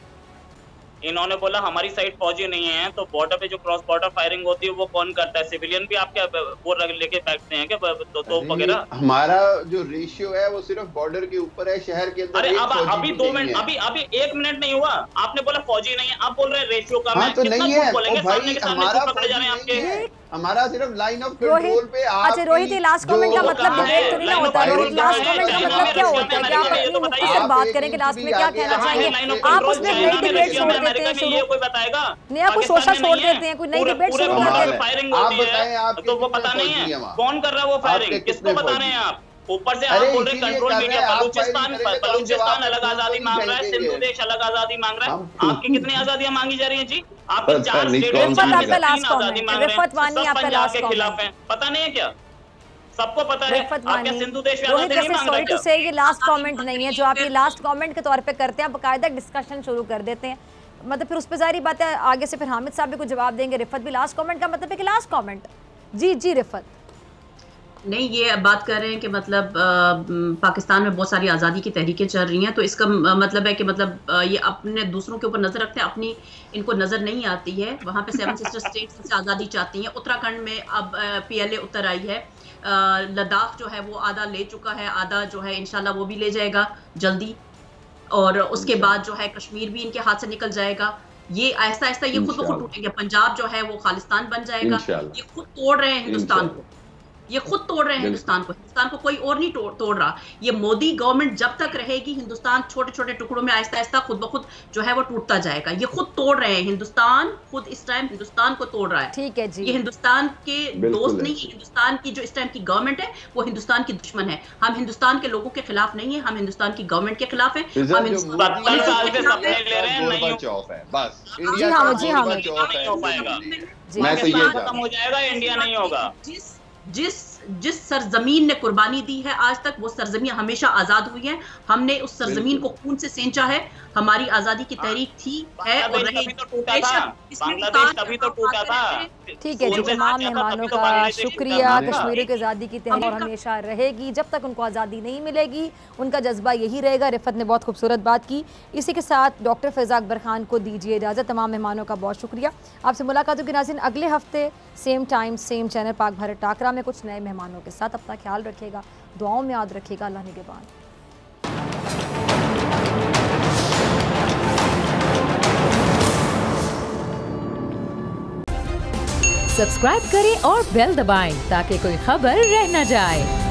इन्होंने बोला हमारी साइड फौजी नहीं है, तो बॉर्डर पे जो क्रॉस बॉर्डर फायरिंग होती है वो कौन करता है? सिविलियन भी आपके वो लेके बैठते हैं क्या तो वगैरह? हमारा जो रेशियो है वो सिर्फ बॉर्डर के ऊपर है, शहर के अंदर। अरे अब अभी 2 मिनट, अभी 1 मिनट नहीं हुआ, आपने बोला फौजी नहीं है, आप बोल रहे हैं रेशियो का। हाँ, तो नहीं है बोलेंगे सामने के सामने पकड़े जा रहे हैं आपके। हमारा सिर्फ लाइन ऑफ कंट्रोल पे। अच्छा रोहित, ये लास्ट कमेंट का मतलब डिबेट तो नहीं होता रोहित? लास्ट कमेंट का मतलब क्या होता है कि आप अपनी मुफ्ती से बात करें कि लास्ट में क्या कहना चाहेंगे? आप उसमें नई डिबेट छोड़ देते हैं शुरू, कोई बताएगा नहीं आप कुछ सोचा छोड़ देते हैं, कोई नई डिबेट शुरू कर देते हैं। फायरिंग होती है तो वो पता नहीं है कौन कर रहा है वो फायरिंग, किसको बता रहे हैं आप? ऊपर से आप बोल रहे कंट्रोल मीडिया, बलूचिस्तान अलग आजादी मांग रहा है, सिंधु देश अलग आजादी मांग रहा है। आपकी कितनी आजादियां मांगी जा रही हैं जी? आपके 4 स्टेट आजादी मांग रहे हैं, खिलाफ है। पता नहीं है क्या? सबको पता है। आपके सिंधु देश में आजादी नहीं मांग रहे क्या? सॉरी टू से ये लास्ट कमेंट नहीं है जो आप ये लास्ट कमेंट के तौर पे करते हैं, बकायदा डिस्कशन शुरू कर देते हैं। मतलब फिर उस पर जारी बात है, आगे से फिर हामिद साहब भी कुछ जवाब देंगे, रिफत भी। लास्ट कमेंट का मतलब है कि लास्ट कमेंट। जी जी रिफत। नहीं, ये बात कर रहे हैं कि मतलब पाकिस्तान में बहुत सारी आज़ादी की तहरीकें चल रही हैं, तो इसका मतलब है कि मतलब ये अपने दूसरों के ऊपर नज़र रखते हैं, अपनी इनको नज़र नहीं आती है। वहाँ पे 7 सिस्टर स्टेट्स से आज़ादी चाहती हैं। उत्तराखंड में अब PLA उतर आई है। लद्दाख जो है वो आधा ले चुका है, आधा जो है इंशाल्लाह वो भी ले जाएगा जल्दी। और उसके बाद जो है कश्मीर भी इनके हाथ से निकल जाएगा। ये आहिस्ता आहिस्ता ये खुद ब खुद टूटेंगे। पंजाब जो है वो खालिस्तान बन जाएगा। ये खुद तोड़ रहे हैं हिंदुस्तान को, ये खुद तोड़ रहे हैं हिंदुस्तान को कोई और नहीं तोड़ रहा। ये मोदी गवर्नमेंट जब तक रहेगी हिंदुस्तान छोटे छोटे टुकड़ों में आहिस्ता आहिस्ता खुद ब खुद जो है वो टूटता जाएगा। ये खुद तोड़ रहे हैं हिंदुस्तान, खुद इस टाइम हिंदुस्तान को तोड़ रहा है। ठीक है जी, ये हिंदुस्तान के दोस्त नहीं है। हिंदुस्तान की जो इस टाइम की गवर्नमेंट है वो हिंदुस्तान की दुश्मन है। हम हिंदुस्तान के लोगों के खिलाफ नहीं है, हम हिंदुस्तान की गवर्नमेंट के खिलाफ है। हम खत्म हो जाएगा, इंडिया नहीं होगा। जिस सरजमीन ने कुर्बानी दी है आज तक, वो सरजमीन हमेशा आजाद हुई है। हमने उस सरजमीन को खून से सेंचा है। हमारी आजादी की तहरीक थी, है और रहेगी। तभी तो टूटा था। ठीक है जी, तमाम मेहमानों का शुक्रिया। कश्मीर की आज़ादी की तहरीक हमेशा रहेगी जब तक उनको आज़ादी नहीं मिलेगी, उनका जज्बा यही रहेगा। रिफत ने बहुत खूबसूरत बात की। इसी के साथ डॉक्टर फ़ैज़ा अकबर खान को दीजिए इजाज़त। तमाम मेहमानों का बहुत शुक्रिया। आपसे मुलाकात होगी नाज़रीन अगले हफ्ते same time same channel Pak Bharat टाकरा में कुछ नए मेहमानों के साथ। अपना ख्याल रखिएगा, दुआओं में याद रखिएगा। अल्लाह निगहबान। सब्सक्राइब करें और बेल दबाएं ताकि कोई खबर रह न जाए।